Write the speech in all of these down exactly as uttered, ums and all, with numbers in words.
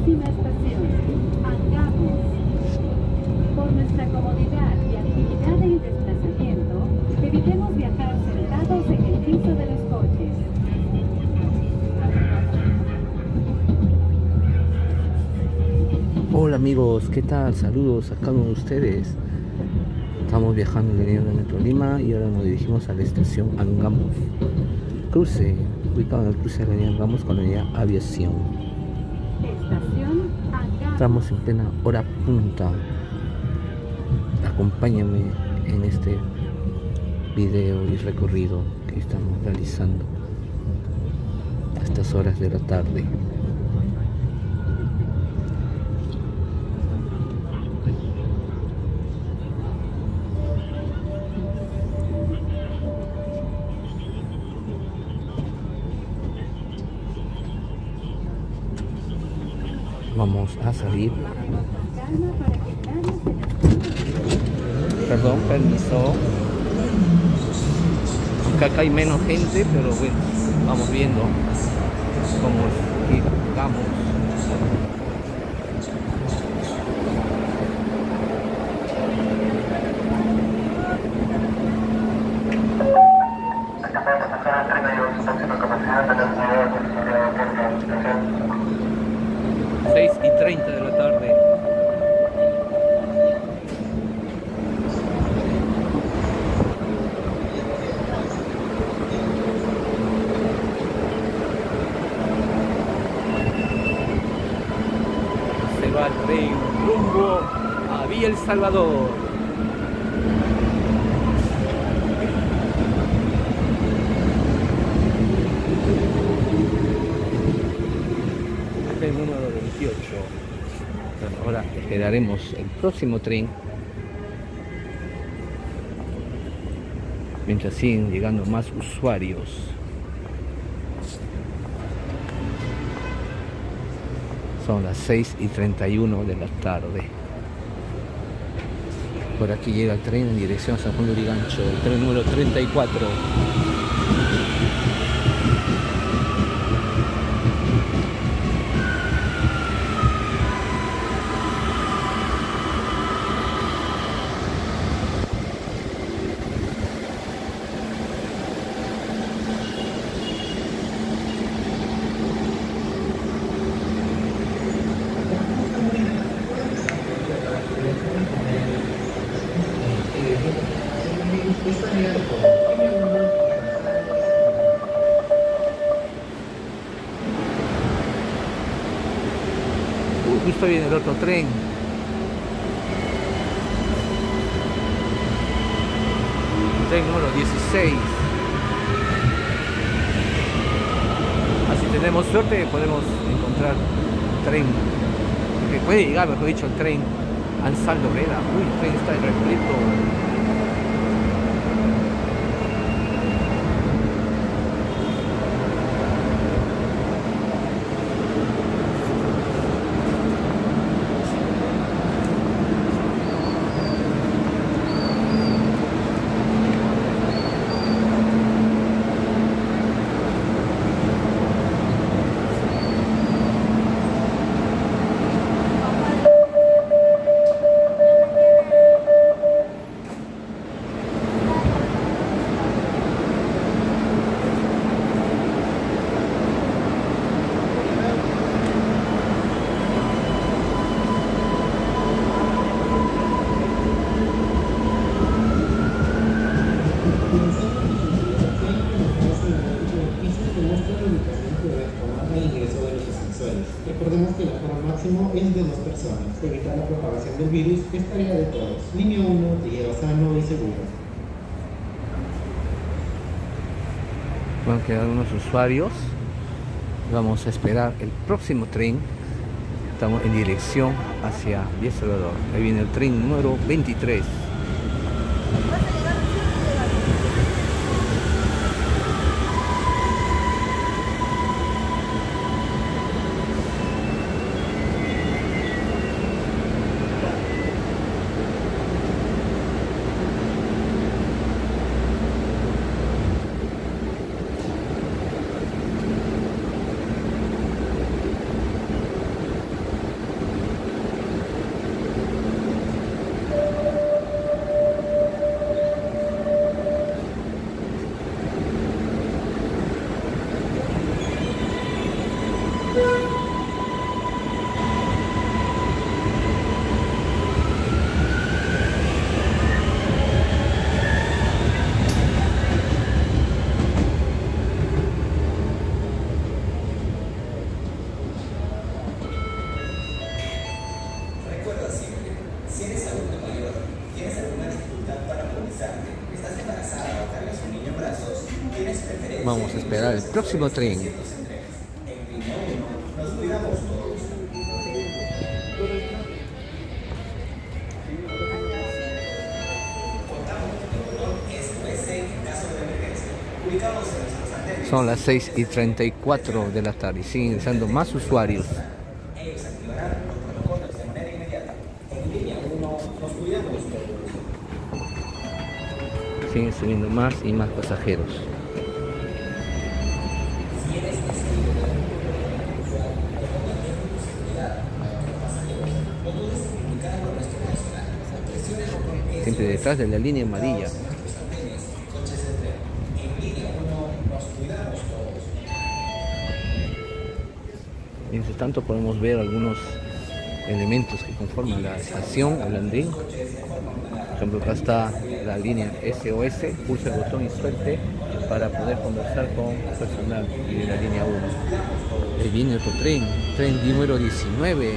Próxima estación, Angamos. Por nuestra comodidad y agilidad en el desplazamiento, evitemos viajar sentados en el piso de los coches. Hola amigos, ¿qué tal? Saludos a cada uno de ustedes. Estamos viajando en la línea de Metro Lima y ahora nos dirigimos a la estación Angamos. Cruce, ubicado en el cruce de la línea Angamos con la línea Aviación. Estación Angamos. Estamos en plena hora punta. Acompáñame en este video y recorrido que estamos realizando a estas horas de la tarde. Vamos a salir. Perdón, permiso. Acá hay menos gente, pero bueno, vamos viendo cómo llegamos. seis y treinta de la tarde. Se va el tren rumbo a Villa El Salvador. El número veintiocho. Bueno, ahora esperaremos el próximo tren mientras siguen llegando más usuarios. Son las seis y treinta y uno de la tarde. Por aquí llega el tren en dirección a San Juan de Lurigancho, el tren número treinta y cuatro. Justo viene el otro tren. El tren número dieciséis. Así tenemos suerte, podemos encontrar tren que puede llegar, mejor dicho, el tren Ansaldo Breda. Uy, el tren está repleto. Recordemos que el aforo máximo es de dos personas. Para evitar la propagación del virus, es tarea de todos. Línea uno te lleva sano y seguro. Van a quedar algunos usuarios. Vamos a esperar el próximo tren. Estamos en dirección hacia Villa El Salvador. Ahí viene el tren número veintitrés. Vamos a esperar el próximo tren. Son las seis y treinta y cuatro de la tarde y siguen ingresando más usuarios. Siguen subiendo más y más pasajeros. Siempre detrás de la línea amarilla. Mientras tanto podemos ver algunos elementos que conforman la estación, el andén. Por ejemplo, acá está la línea S O S, pulsa el botón y suelte para poder conversar con personal de la línea uno. Ahí viene otro tren, tren número diecinueve.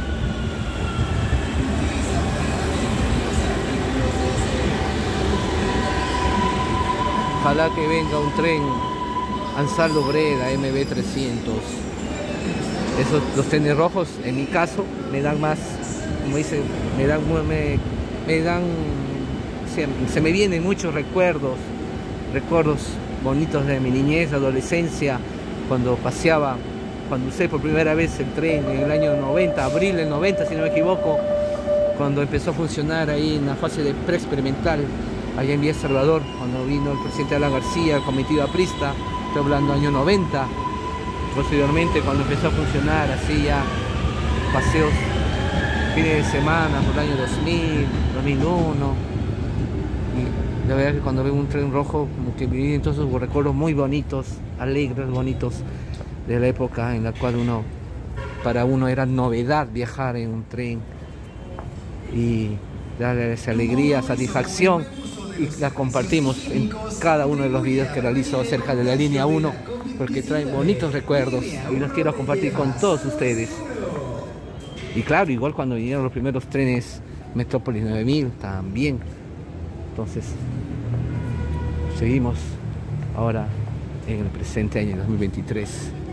Ojalá que venga un tren Ansaldo Breda M B trescientos. Esos, los trenes rojos, en mi caso, me dan más, como dicen, me dan, me, me dan, se, se me vienen muchos recuerdos, recuerdos bonitos de mi niñez, adolescencia, cuando paseaba, cuando usé por primera vez el tren en el año noventa, abril del noventa, si no me equivoco, cuando empezó a funcionar ahí en la fase de preexperimental, allá en Villa Salvador, cuando vino el presidente Alan García, el comitivo aprista, estoy hablando año noventa. Posteriormente, cuando empezó a funcionar así ya paseos fines de semana por el año dos mil, dos mil uno, y la verdad que cuando veo un tren rojo como que viví entonces recuerdos muy bonitos, alegres, bonitos de la época en la cual uno, para uno era novedad viajar en un tren y darle esa alegría, satisfacción, y la compartimos en cada uno de los videos que realizo acerca de la línea uno, porque traen bonitos recuerdos y los quiero compartir con todos ustedes. Y claro, igual cuando vinieron los primeros trenes Metrópolis nueve mil también. Entonces seguimos ahora en el presente año dos mil veintitrés.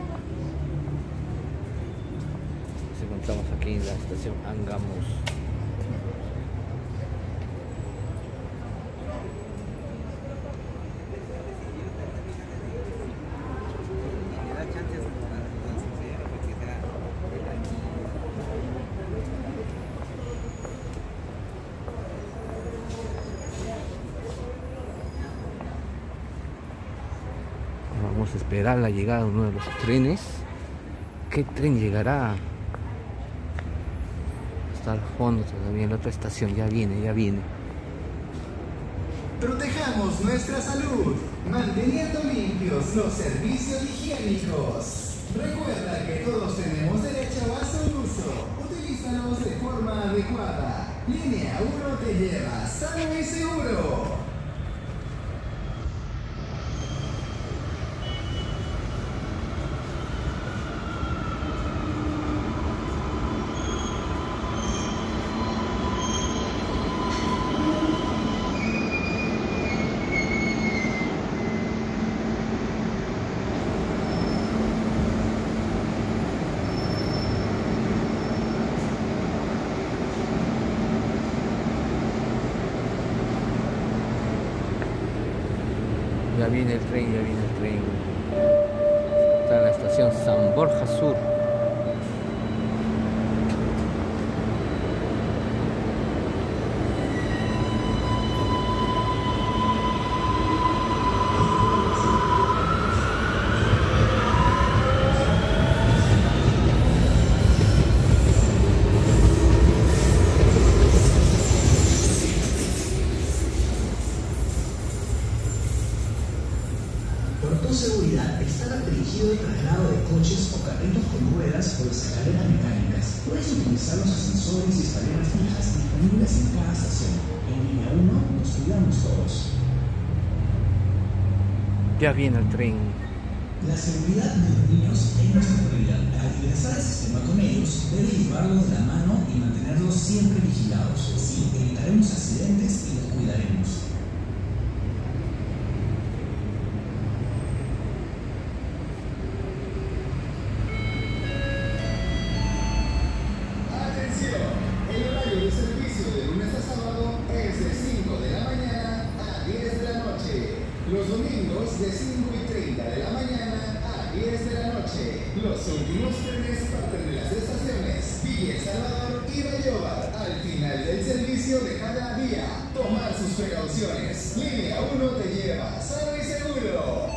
Nos encontramos aquí en la estación Angamos. Vamos a esperar la llegada de uno de los trenes. ¿Qué tren llegará? Está al fondo todavía en la otra estación. Ya viene, ya viene. Protejamos nuestra salud, manteniendo limpios los servicios higiénicos. Recuerda que todos tenemos derecho a su uso. Utilízalos de forma adecuada. Línea uno te lleva sano y seguro. Ya viene el tren, ya viene el tren. Está en la estación San Borja Sur. Seguridad está restringido el traslado de coches o carritos con ruedas o escaleras mecánicas. Puedes utilizar los ascensores y escaleras fijas disponibles en cada estación. En línea uno nos cuidamos todos. Ya viene el tren. La seguridad de los niños es nuestra prioridad. Al ingresar al sistema con ellos, debe llevarlos de la mano y mantenerlos siempre vigilados. Así evitaremos accidentes y los cuidaremos. horarios de cinco y treinta de la mañana a diez de la noche. Los últimos trenes parten de las estaciones Villa El Salvador y Vallobar. Al final del servicio de cada día, tomar sus precauciones. Línea uno te lleva sano y seguro.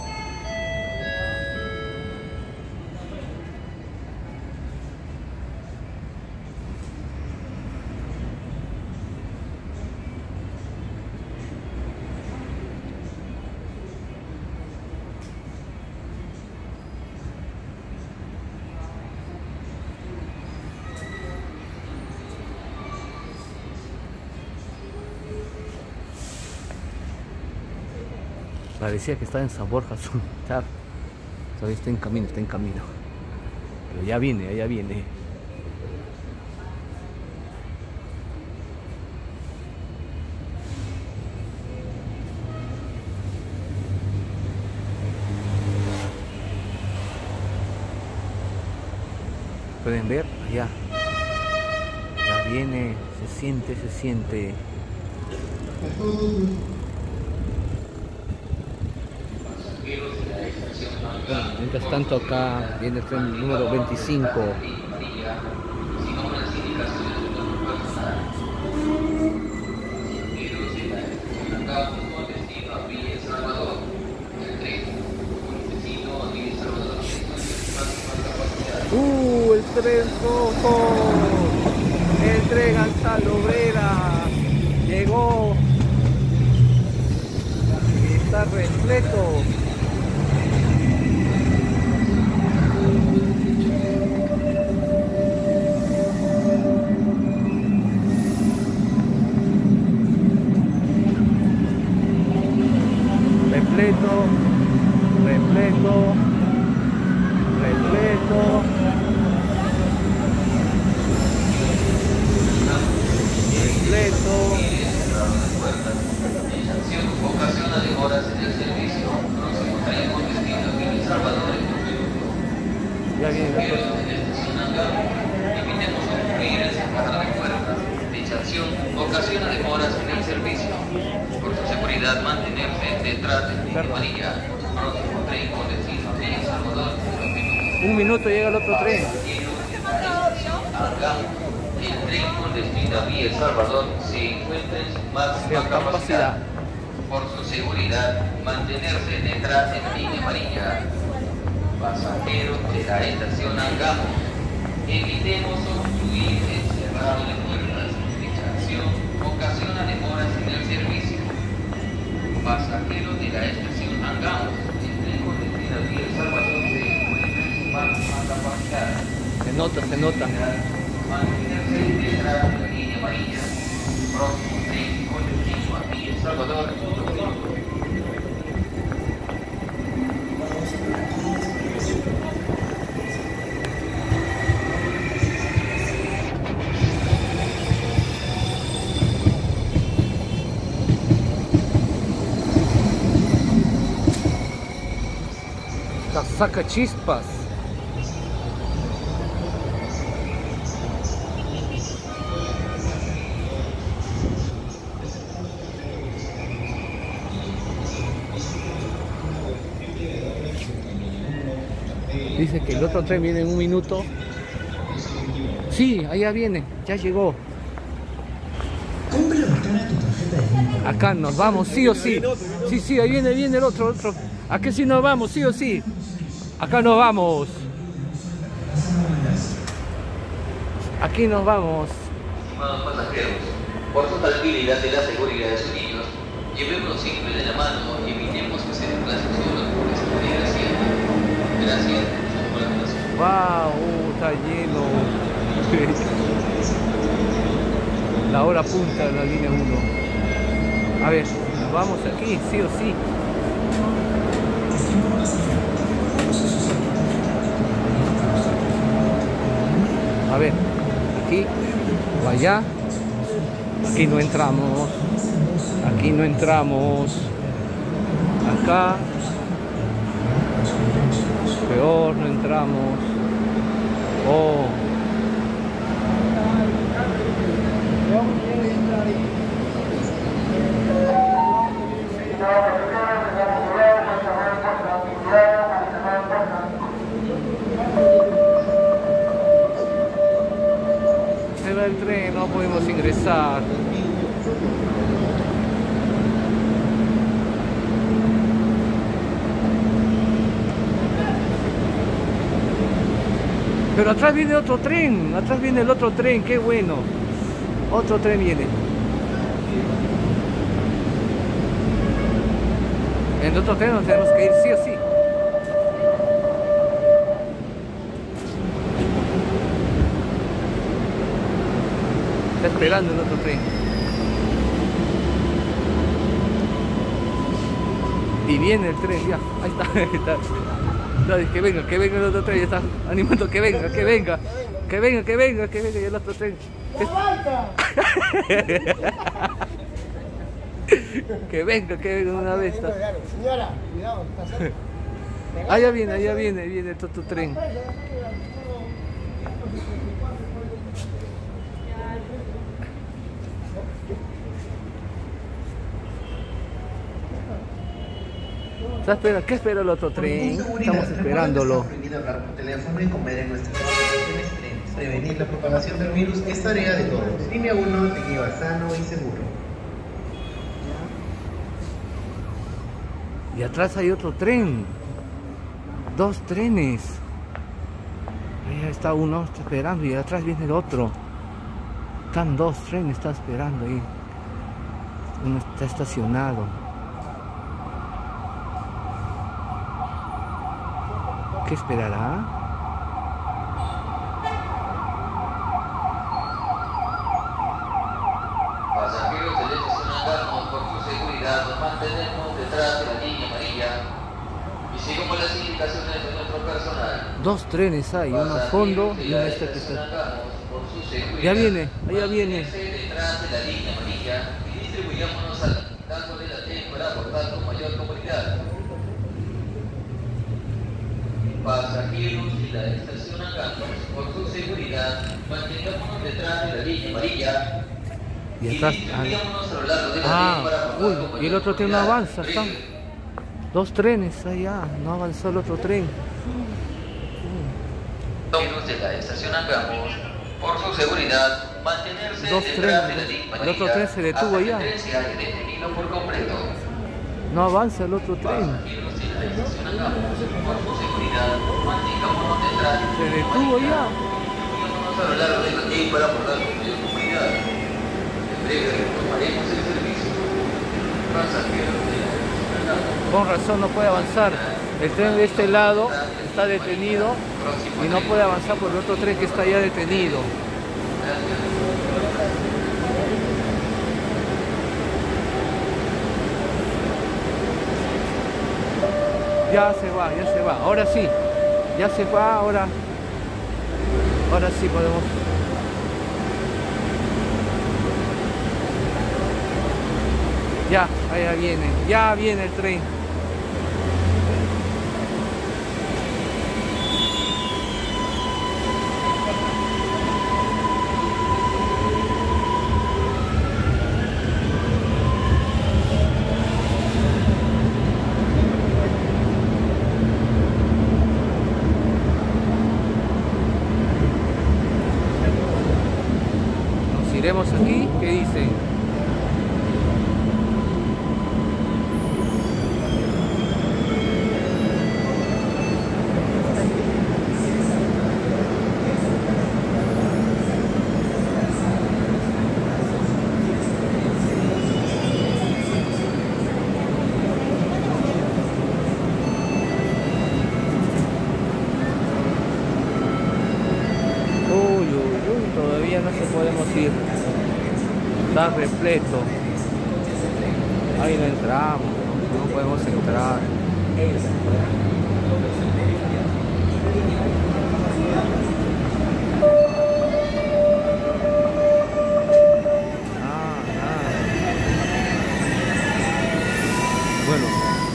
Parecía que estaba en San Borja, todavía está en camino, está en camino. Pero ya viene, ya viene. ¿Pueden ver? Allá. Ya viene, se siente, se siente. Bueno, mientras tanto acá viene el tren número veinticinco. Uh, el tren rojo, el tren Alta Obrera llegó y está repleto. Repleto, repleto, repleto, repleto. Ocasiona demoras en el servicio. Próximo tren con destino a El Salvador. Ya viene la cosa. Evitemos concurrir en cerrada de puertas. Dicha acción ocasiona demoras en el servicio. Por su seguridad, mantenerse detrás de línea amarilla. Próximo tren con destino a El Salvador. Un minuto llega el otro tren. El tren con destino a El Salvador se encuentra en su máxima capacidad. Por su seguridad, mantenerse detrás de la línea amarilla. Pasajeros de la estación Angamos, evitemos obstruir el cerrado de puertas. Dicha acción ocasiona demoras en el servicio. Pasajeros de la estación Angamos, el tren con destino a El Salvador se encuentra en su máxima capacidad. Se nota, se nota. Mantenerse detrás de la línea amarilla. Próximo tren con destino a El Salvador. Saca chispas. Dice que el otro tren viene en un minuto. Sí, allá viene, ya llegó. Acá nos vamos, sí o sí. Sí, sí, ahí viene, viene el otro, otro. Aquí sí nos vamos, sí o sí. Acá nos vamos. Aquí nos vamos. Estimados pasajeros, por su tranquilidad y la seguridad de sus niños, llevémonos siempre de la mano y evitemos que se desplacen solos por esta asiento. Gracias. Wow, uh, está lleno. La hora punta de la línea uno. A ver, nos vamos aquí, sí o sí. A ver, aquí o allá. Aquí no entramos. Aquí no entramos. Acá. Peor, no entramos. Oh. se va el tren, no podemos ingresar. Pero atrás viene otro tren, atrás viene el otro tren, qué bueno. Otro tren viene. En el otro tren nos tenemos que ir sí o sí. Está esperando el otro tren. Y viene el tren, ya, ahí está, ahí está. Que venga, que venga el otro tren, ya está animando que venga, que venga, que venga, que venga, que venga el otro tren. Que venga, que venga una vez. Señora, cuidado, está cerca. Allá viene, allá viene, viene el otro tren. ¿Qué espera? ¿Qué espera el otro tren? Estamos esperándolo. Está prohibido hablar por teléfono y comer en nuestras instalaciones y trenes. Prevenir la propagación del virus es tarea de todos. Línea uno te lleva sano y seguro. Y atrás hay otro tren. Dos trenes. Ahí está uno, está esperando, y atrás viene el otro. Están dos trenes, está esperando ahí. Uno está estacionado. ¿Qué esperará? Pasajeros del estación Angamos, por su seguridad, nos mantenemos detrás de la línea amarilla y seguimos las indicaciones de nuestro personal. Dos trenes hay, uno al fondo y uno este que está. Ya viene, allá viene. Detrás de la línea amarilla y distribuyámonos dándole la T para aportar con mayor comodidad. Pasajeros de la estación Angamos, por su seguridad, mantengámonos detrás de la línea amarilla Y y atrás. distribuyámonos a lo largo de la Ah, línea para aportar con uy, mayor y el otro tren no comodidad. avanza, están dos trenes allá, no avanzó el otro tren. Pasajeros de la estación Angamos, por su seguridad, mantenerse Dos detrás trenes, de la línea el amarilla otro tren se detuvo hasta que ya. el tren se haya detenido por completo. No avanza el otro tren. Pasajeros de la estación Angamos, por su seguridad, mantengámonos detrás Se detuvo ya. distribuyámonos a lo largo de la línea para aportar con mayor comodidad. En breve retomaremos el servicio. Pasajeros de la estación Angamos. Con razón no puede avanzar. El tren de este lado está detenido y no puede avanzar por el otro tren que está ya detenido. Ya se va, ya se va. Ahora sí. Ya se va, ahora. Ahora sí podemos. Ya, allá viene. Ya viene el tren. Nos iremos aquí. ¿Qué dice? Uy, uy, uy, todavía no se podemos ir. Está repleto. Ahí no entramos, no, no podemos entrar. Ah, nada. Bueno.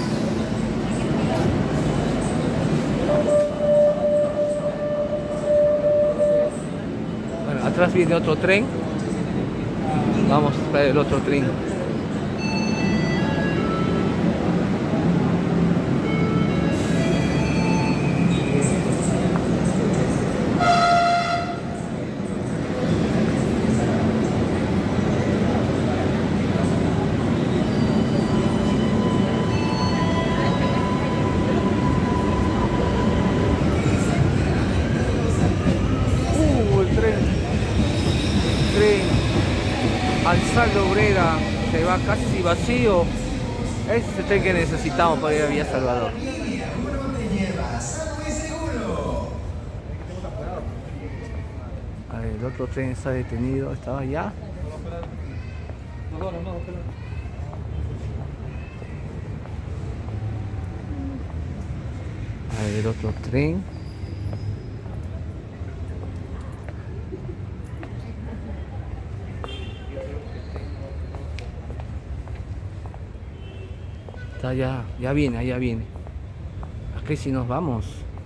Bueno, atrás viene otro tren. Vamos para el otro tren. Ansaldo Obrera se va casi vacío. Ese es el tren que necesitamos para ir a Villa Salvador. A ver, el otro tren está detenido, estaba allá. A ver, el otro tren. Está ya, ya viene, allá viene. Aquí sí nos vamos.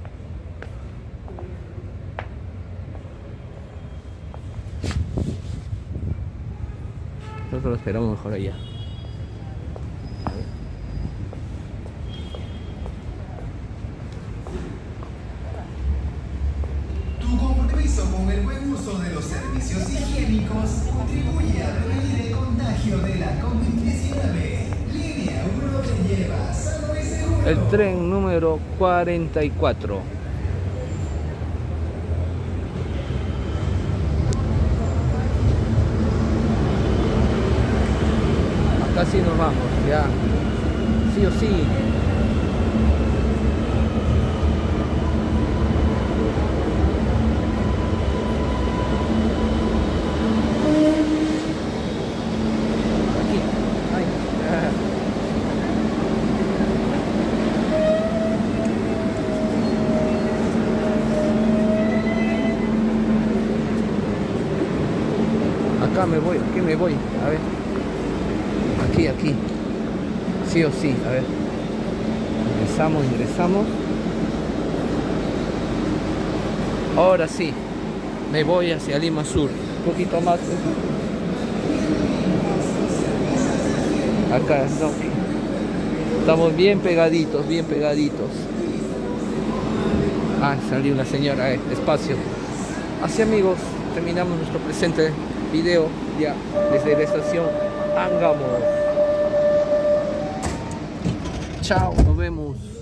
Nosotros lo esperamos mejor allá. Tu compromiso con el buen uso de los servicios higiénicos contribuye a prevenir el contagio de la COVID diecinueve. Línea uno te lleva sano y seguro. El tren número cuarenta y cuatro. Acá sí nos vamos, ya. Sí o sí. Aquí. Ay. Ah. Acá me voy, aquí me voy, a ver. Aquí, aquí. Sí o sí, a ver. Ingresamos, ingresamos. Ahora sí. Me voy hacia Lima Sur. Un poquito más. Acá, no. Estamos bien pegaditos, bien pegaditos. Ah, salió la señora, eh, espacio. Así, amigos, terminamos nuestro presente video ya desde la estación Angamos. Chao, nos vemos.